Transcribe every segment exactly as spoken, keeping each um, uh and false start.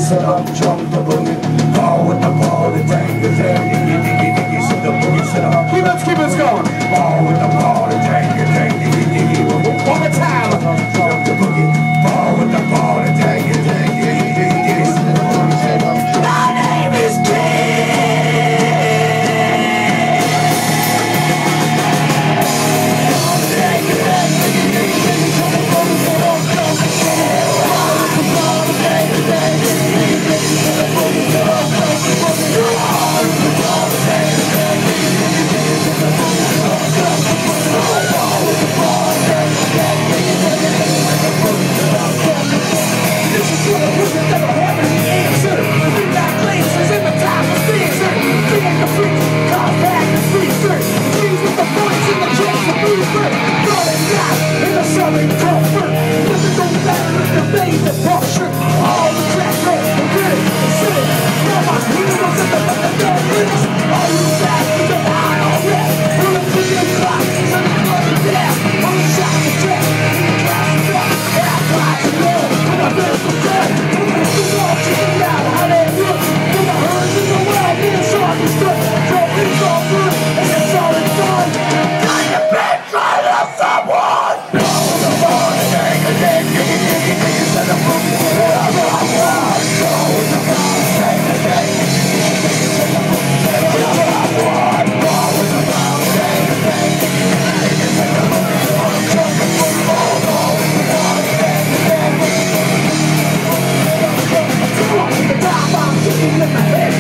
set up, jump the boogie. Ball with the ball, the dang, the dang, diggy, diggy, diggy, set the boogie, set up. Keep it, keep it going. Ball with the ball, the dang, the dang, diggy, diggy. One more time. Jump the boogie. Ball with the ball, the dang, the dang, diggy, diggy, diggy, set the boogie, set up. My name is King.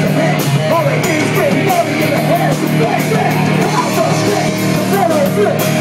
Yeah.